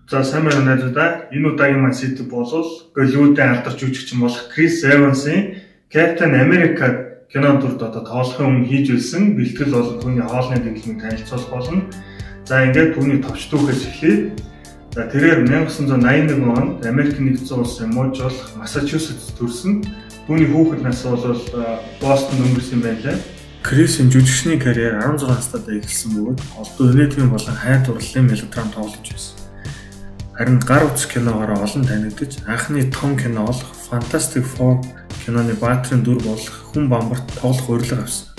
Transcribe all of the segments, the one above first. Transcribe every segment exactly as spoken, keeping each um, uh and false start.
За сайн байна найзуудаа. Энэ удаагийн маань сэдв бол Голливуудын алдарч жүжигчин болох Крис Эвансын Captain America кино дүрд одоо тоглохын өмнө хийж үлсэн бэлтгэл болон түүний хоолны дэглэмийг танилцуулах болно. За ингээд түүний товч түүхээс эхлэе. За тэрээр найман восемнийд найман онд Америк нэгдсэн улсын мужуулах Массачусетс төрсөн. Түүний хүүхэд нас бол Бостон өнгөрсөн байлаа. Крисийн жүжигчний карьер арван зургаан настайдаа эхэлсэн бөгөөд олдоо өнөөдрийн болон хайр дурлалын мелодрам тоглож байсан. Харин гар утас киногоор олон танигдж, анхны том кино болох Fantastic Four киноны баатрын дүр болох Хүн бамбарт тоглох урилга авсан.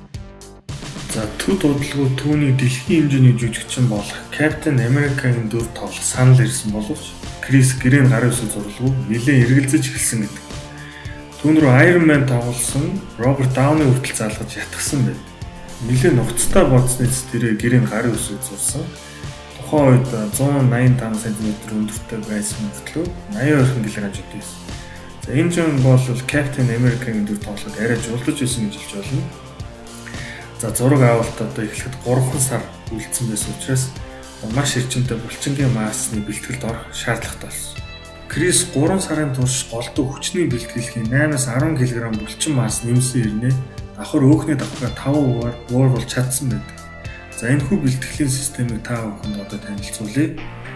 За төд удалгүй түүний дэлхийн хэмжээний жүжигчин болох Captain America-гийн дүр тоглох санал ирсэн боловч Крис гэрийн гарын үсэг зурлгүй нэлээд эргэлзэж эхэлсэн гэдэг. Түүн рүү Iron Man тоглосон Роберт Дауни хүртэл залгаж ятгсан байд. Нэлээд нухацтай бодсноос тэрээр гэрийн гарын үсэг зурсан. Тухайн үед зуун найман таван сантиметр өндөртэй байсан мөртлөө наяа орхин килограмм жигдсэн. За энэ жин бол Captain America-гийн дүр тоглоход арай жуулдаж байсан гэж хэлж болно. За зураг авалт одоо эхлэхэд гурван сар үлдсэн байсан учраас маш эрчимтэй булчингийн маасны бэлтгэлд орох шаардлагатай болсон. Крис гурван сарын турш голдуу хүчний бэлтгэлхийн наймаас арван килограмм булчин маас нэмсэн ирнэ. Давхар өөхний давхраа таван хувиар бууруулж чадсан байдаг. За энэ хүү бэлтгэлийн системийг та бүхэнд одоо танилцуулъя.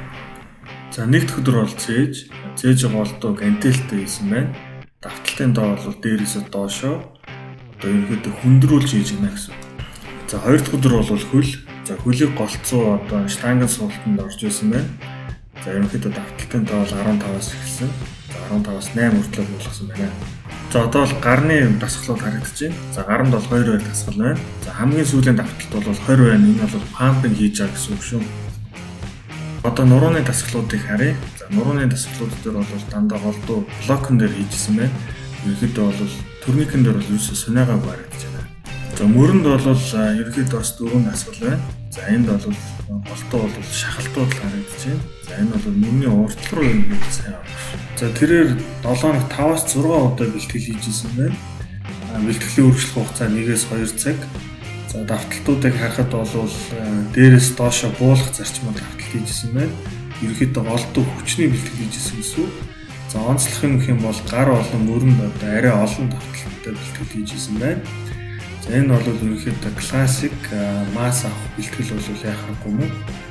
За нэгд өдөр бол цээж, цээж голдуу гантелтэй хийсэн байна. Давталтын доо бол дээрээсээ доошоо одоо ерөнхийдөө хүндрүүлж хийж гинэ гэсэн. За хоёр дахь өдөр бол хөл. За хөлийг голцоо одоо штангын суултанд орж исэн байна. За ерөнхийдөө давталтын доо бол арван таваас эхэлсэн. За арван таваас найман хүртэл болгосон байна. За одоо бол гарны дасгалууд харагдаж байна. За гаранд бол хоёр байр дасгал байна. За хамгийн сүүлийн давталт бол хоёр байна. Энэ бол пампинг хийж байгаа гэсэн үг шүү. Одоо нурууны дасгалуудыг харъя. За нурууны дасгалууд дээр бол дандаа голдуу блокн дээр хийжсэн байна. Ерөнхийдөө бол турникэн дээр бол ерөөсөө сунаага барагдаж байна. За мөрөнд бол ерөнхийдөө бас дөрвөн дасгал байна. За энд бол голтоо бол шахалтууд харагдаж байна. За энэ бол мөрний уртл руу юм гэж сайн байна. За тэрээр долоо хоног таваас зургаан удаа бэлтгэл хийжсэн байна. Бэлтгэлийн үргэлжлэх хугацаа нэгээс хоёр цаг. За давталтуудыг харахад бол дээрээс доошо буулгах зарчмаар давталт хийжсэн байна. Ерөнхийдөө голдуу хүчний бэлтгэл хийжсэн гэсэн үг. За онцлох юм гэх юм бол гар болон мөрөнд одоо арай олон давталттай бэлтгэл хийжсэн байна. За энэ бол ерөнхийдөө классик масс авах бэлтгэл бол яхахгүй юм.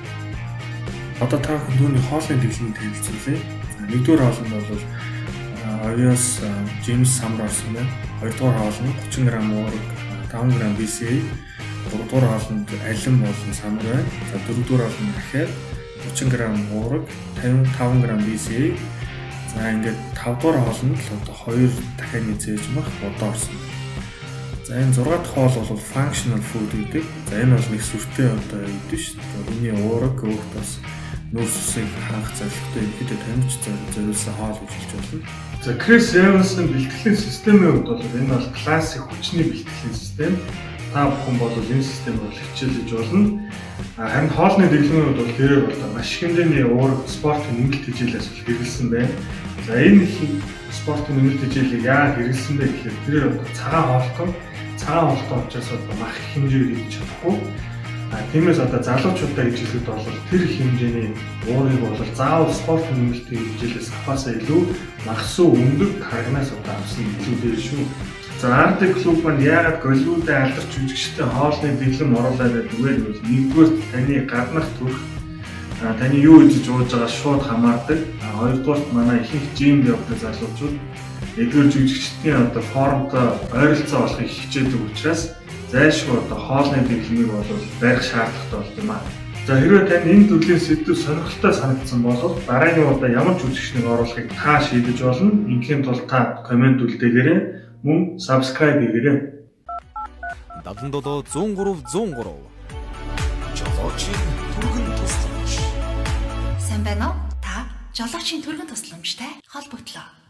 Одоо та бүхэн түүний хоолны дэглэмийг танилцуулъя. Нэгдүгээр хоолнд бол Avios James Samar орсон байна. Хоёрдугаар хоолнд гучин грамм уурга, таван грамм би си эй, гуравдугаар хоолнд алим болон самар байна. За дөрөвдүгээр хоолнд дахиад гучин грамм уурга, таван грамм би си эй. За ингээд тавдугаар хоолнд л одоо хоёр дахиад нэмж мах бодоо орсон. За энэ зургаад хоол бол functional food гэдэг. За энэ бол нэг сүртэй одоо идэв шүү дээ. Үүний уурга өөхт бас нүүрс усыг хаах зорилготой ихэд тамирч зориулсан хоол гэж хэлж байна. За Крис Эвансын бэлтгэлийн системийн хувьд бол энэ бол классик хүчний бэлтгэлийн систем. Та бүхэн бол энэ системийг хичээлж болно. Харин хоолны дэглэмийн хувьд бол тэрээр бол маш их хэмжээний уурга спортын нэмэлт хичээлээс хэрэгэлсэн байна. За энэ спортын нэмэлт хичээлийг яагаад хэрэгэлсэн бэ гэхээр тэрээр бол цагаан хоолтой, цагаан хоолтой учраас бол мах хэмжээгээр хийж чадахгүй. Тиймээс одоо залуучуудаа хичээлэхэд бол тэр хэмжээний уурыг бол заавал спорт нэмэлтийн хичээлээс авахаас илүү магсуу өндөр харгнаас одоо авсан илүү дээр шүү. За Arctic Club маань яагаад Голливуудын алдарч жүжигчтэй хоолны дэглэм оруулаад байдаг вэ гэвэл нэгдүгээр таны гаднах төрх таны юу хийж ууж байгаа шууд хамаардаг. Хоёрдугаар манай ихэнх жимд явдаг залуучууд нэгдүгээр жүжигчдийн одоо формтой ойролцоо болохыг хичээдэг учраас зайлшгүй одоо хоолны дэглэмийг бол барих шаардлагатай болт юм аа. За хэрвээ танд энэ төрлийн сэдв сонирхолтой санагдсан бол дараагийн удаа ямар ч жүжигчнийг оруулахыг та шийдэж болно. Инхийн тулд та комент үлдээгээрэй, мөн subscribe хийгээрэй. дадлан долоо зуун гурав зуун гурав. Жолоочийн түргэн тусламж. Сайн байна уу? Та жолоочийн түргэн тусламжтай холбогдлоо.